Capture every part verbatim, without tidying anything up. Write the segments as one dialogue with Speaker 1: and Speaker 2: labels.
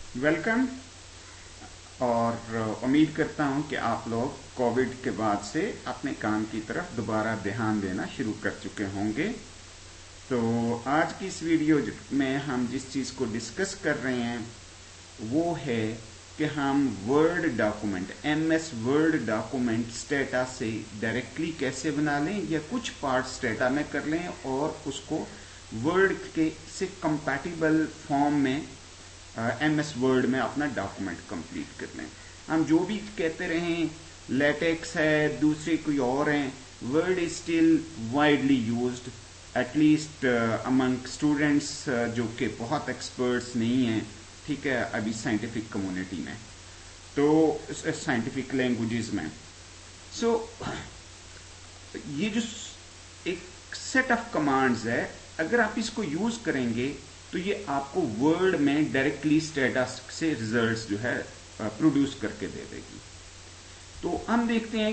Speaker 1: Welcome. और उम्मीद करता हूं कि आप लोग कोविड के बाद से अपने काम की तरफ दोबारा ध्यान देना शुरू कर चुके होंगे। तो आज की इस वीडियो में हम जिस चीज़ को डिस्कस कर रहे हैं वो है कि हम word document M S word document Stata से डायरेक्टली कैसे बना लें या कुछ पार्ट स्टेटा में कर लें और उसको वर्ड के से कंपैटिबल फॉर्म में एम एस वर्ड में अपना डॉक्यूमेंट कंप्लीट कर लें। हम जो भी कहते रहें लेटेक्स है, दूसरे कोई और हैं, word is still widely used at least among students जो कि बहुत एक्सपर्ट्स नहीं हैं, ठीक है, अभी साइंटिफिक कम्युनिटी में, तो साइंटिफिक लैंग्वेजेस में। सो so, ये जो एक सेट ऑफ कमांड्स है, अगर आप इसको यूज करेंगे तो ये आपको वर्ड में डायरेक्टली स्टेटस से रिजल्ट्स जो है प्रोड्यूस करके दे देगी। तो हम देखते हैं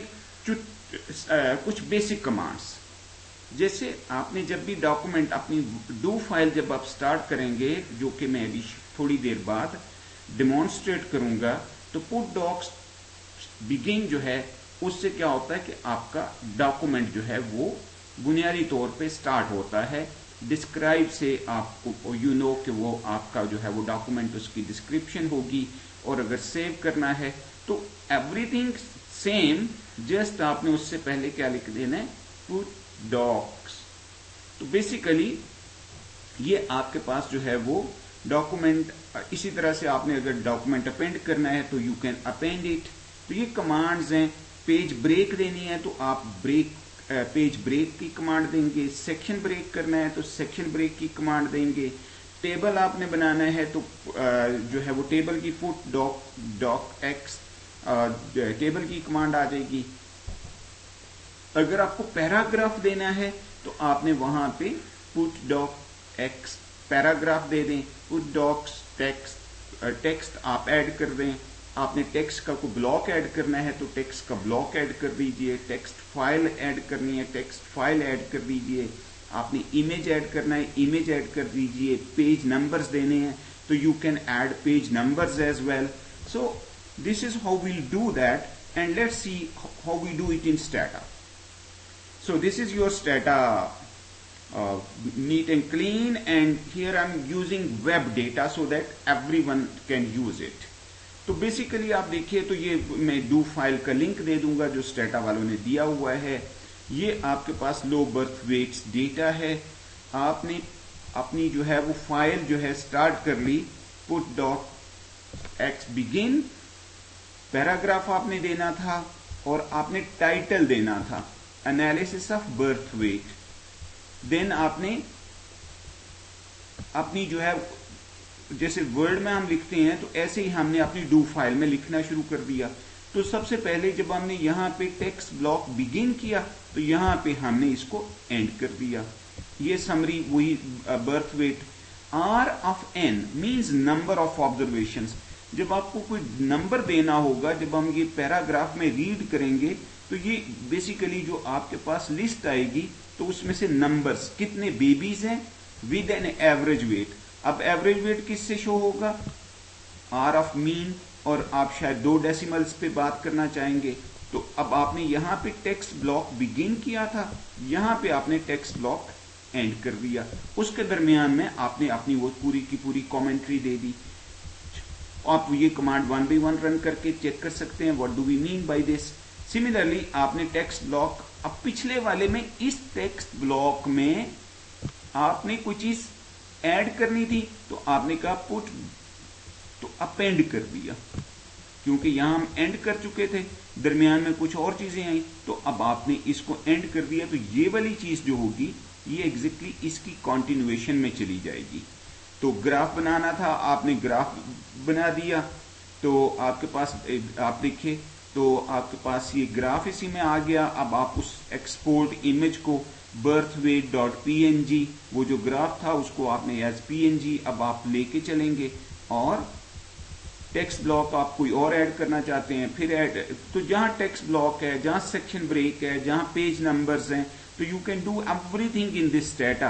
Speaker 1: कुछ बेसिक कमांड्स। जैसे आपने जब भी डॉक्यूमेंट अपनी डू फाइल जब आप स्टार्ट करेंगे, जो कि मैं अभी थोड़ी देर बाद डेमोन्स्ट्रेट करूंगा, तो पुट डॉक्स बिगिन जो है उससे क्या होता है कि आपका डॉक्यूमेंट जो है वो बुनियादी तौर पे स्टार्ट होता है। डिस्क्राइब से आपको यू नो कि वो आपका जो है वो डॉक्यूमेंट उसकी डिस्क्रिप्शन होगी, और अगर सेव करना है तो एवरीथिंग सेम, जस्ट आपने उससे पहले क्या लिख देना है, पुट डॉक्स। तो बेसिकली ये आपके पास जो है वो डॉक्यूमेंट, इसी तरह से आपने अगर डॉक्यूमेंट अपेंड करना है तो यू कैन अपेंड इट। तो ये कमांड्स हैं। पेज ब्रेक देनी है तो आप ब्रेक पेज ब्रेक की कमांड देंगे। सेक्शन ब्रेक करना है तो सेक्शन ब्रेक की कमांड देंगे। टेबल आपने बनाना है तो जो है वो टेबल की put doc doc x table की कमांड आ जाएगी। अगर आपको पैराग्राफ देना है तो आपने वहां पे पुट डॉक एक्स पैराग्राफ दे दें। पुट डॉक्स टेक्स्ट टेक्स्ट आप ऐड कर दें। आपने टेक्स्ट का कोई ब्लॉक ऐड करना है तो टेक्स्ट का ब्लॉक ऐड कर दीजिए। टेक्स्ट फाइल ऐड करनी है, टेक्स्ट फाइल ऐड कर दीजिए। आपने इमेज ऐड करना है, इमेज ऐड कर दीजिए। पेज नंबर्स देने हैं तो you can add page numbers as well. So this is how we'll do that, and let's see how we do it in Stata. So this is your Stata, neat and clean, and here I'm using web data so that everyone can use it. तो basically आप देखिए तो ये मैं do file का link दे दूंगा जो स्टेटा वालों ने दिया हुआ है। ये आपके पास लो बर्थ वेट्स डेटा है। आपने अपनी जो है वो फाइल जो है स्टार्ट कर ली। Put dot x begin, paragraph आपने देना था और आपने टाइटल देना था analysis of birth weight. Then आपने अपनी जो है जैसे वर्ड में हम लिखते हैं तो ऐसे ही हमने अपनी डू फाइल में लिखना शुरू कर दिया। तो सबसे पहले जब हमने यहां पे टेक्स्ट ब्लॉक बिगिन किया तो यहां पे हमने इसको एंड कर दिया। ये समरी वही birth weight. R of N means number of observations. जब आपको कोई नंबर देना होगा, जब हम ये पैराग्राफ में रीड करेंगे तो ये बेसिकली जो आपके पास लिस्ट आएगी तो उसमें से नंबर्स कितने बेबीज हैं विद एन एवरेज वेट। अब एवरेज वेट किससे शो होगा? आर ऑफ मीन, और आप शायद दो डेसिमल्स पे बात करना चाहेंगे। तो अब आपने यहां पे टेक्स्ट ब्लॉक बिगिन किया था, यहां पे आपने टेक्स्ट ब्लॉक एंड कर दिया। उसके दरमियान में आपने अपनी वो पूरी की पूरी कमेंट्री दे दी। आप ये command one by one run करके चेक कर सकते हैं what do we mean by this. Similarly आपने टेक्स्ट ब्लॉक, अब पिछले वाले में इस टेक्स्ट ब्लॉक में आपने कोई चीज ऐड करनी थी तो आपने कहा पुट, तो अपेंड कर दिया, क्योंकि यहां हम एंड कर चुके थे, दरमियान में कुछ और चीजें आई तो अब आपने इसको एंड कर दिया। तो ये वाली चीज जो होगी ये एग्जैक्टली इसकी कॉन्टिन्यूएशन में चली जाएगी। तो ग्राफ बनाना था, आपने ग्राफ बना दिया। तो आपके पास आप देखिए तो आपके पास ये ग्राफ इसी में आ गया। अब आप उस एक्सपोर्ट इमेज को birth weight dot P N G, वो जो ग्राफ था उसको आपने एज पी एन जी अब आप लेके चलेंगे, और टेक्स्ट ब्लॉक आप कोई और ऐड करना चाहते हैं फिर ऐड। तो जहां टेक्स्ट ब्लॉक है, जहां सेक्शन ब्रेक है, जहां पेज नंबर्स हैं, तो you can do everything in this data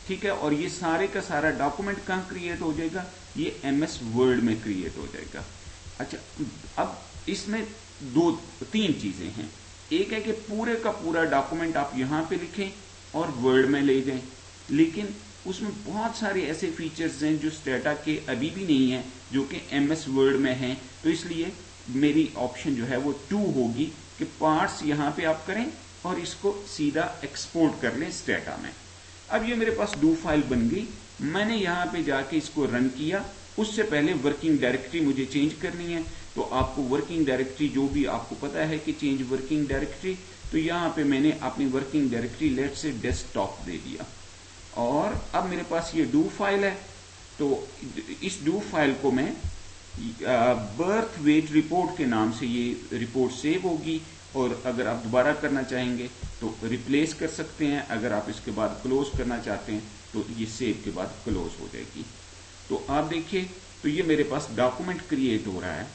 Speaker 1: ठीक है। और ये सारे का सारा डॉक्यूमेंट कहाँ क्रिएट हो जाएगा, ये एम एस वर्ड में क्रिएट हो जाएगा। अच्छा, अब इसमें दो तीन चीजें हैं। एक है कि पूरे का पूरा डॉक्यूमेंट आप यहां पे लिखें और वर्ड में ले जाएं, लेकिन उसमें बहुत सारे ऐसे फीचर्स हैं जो स्टेटा के अभी भी नहीं है, जो कि एमएस वर्ड में हैं। तो इसलिए मेरी ऑप्शन जो है वो टू होगी कि पार्ट्स यहां पे आप करें और इसको सीधा एक्सपोर्ट कर लें स्टेटा में। अब ये मेरे पास डू फाइल बन गई, मैंने यहां पे जाके इसको रन किया। उससे पहले वर्किंग डायरेक्टरी मुझे चेंज करनी है, तो आपको वर्किंग डायरेक्टरी जो भी आपको पता है कि चेंज वर्किंग डायरेक्टरी, तो यहां पे मैंने अपनी working directory let say desktop दे दिया। और अब मेरे पास ये डू फाइल है, तो इस डू फाइल को मैं बर्थ वेट रिपोर्ट के नाम से ये रिपोर्ट सेव होगी। और अगर आप दोबारा करना चाहेंगे तो रिप्लेस कर सकते हैं, अगर आप इसके बाद क्लोज करना चाहते हैं तो ये सेव के बाद क्लोज हो जाएगी। तो आप देखिए, तो ये मेरे पास डॉक्यूमेंट क्रिएट हो रहा है,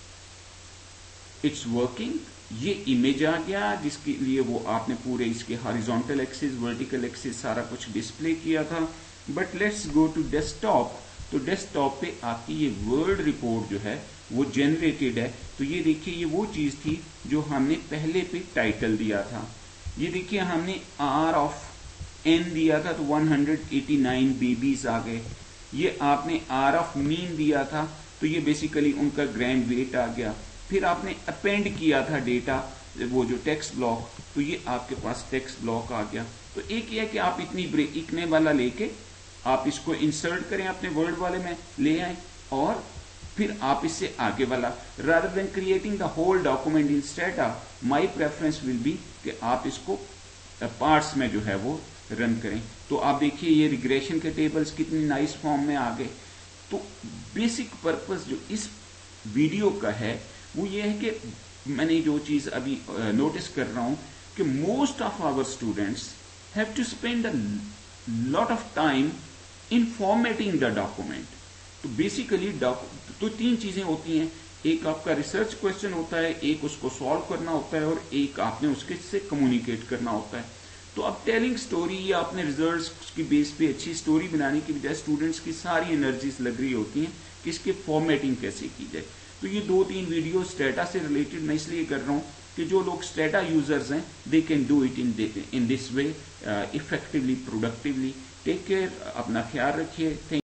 Speaker 1: इट्स वर्किंग। ये इमेज आ गया जिसके लिए वो आपने पूरे इसके हॉरिजॉन्टल एक्सिस, वर्टिकल एक्सिस सारा कुछ डिस्प्ले किया था। But let's go to desktop. तो डेस्कटॉप पे आपकी ये वर्ड रिपोर्ट जो है वो जनरेटेड है। तो ये देखिए, ये वो चीज थी जो हमने पहले पे टाइटल दिया था। ये देखिए, हमने आर ऑफ एन दिया था तो one hundred eighty nine babies आ गए। ये आपने आर ऑफ मीन दिया था तो ये बेसिकली उनका ग्राम वेट आ गया। फिर आपने अपेंड किया था डेटा, वो जो टेक्स्ट ब्लॉक, तो ये आपके पास टेक्स्ट ब्लॉक आ गया। तो एक ये है कि आप इतनी ब्रेक इतने वाला लेके आप इसको इंसर्ट करें अपने वर्ड वाले में ले आए, और फिर आप इससे आगे वाला, rather than creating the whole document in Stata, my preference will be कि आप इसको पार्ट्स में जो है वो रन करें। तो आप देखिए, ये रिग्रेशन के टेबल्स कितनी नाइस फॉर्म में आ गए। तो बेसिक पर्पस जो इस वीडियो का है वो ये है कि मैंने जो चीज अभी नोटिस कर रहा हूं कि most of our students have to spend a lot of time in formatting the document. तो बेसिकली तो तीन चीजें होती हैं, एक आपका रिसर्च क्वेश्चन होता है, एक उसको सॉल्व करना होता है, और एक आपने उसके से कम्युनिकेट करना होता है। तो अब टेलिंग स्टोरी या अपने रिजल्ट्स की बेस पे अच्छी स्टोरी बनाने की बजाय स्टूडेंट्स की सारी एनर्जीज लग रही होती हैं कि इसकी फॉर्मेटिंग कैसे की जाए। तो ये दो तीन वीडियो स्टेटा से रिलेटेड मैं इसलिए कर रहा हूँ कि जो लोग स्टेटा यूजर्स हैं they can do it in in this way effectively, productively. Take care, अपना ख्याल रखिए।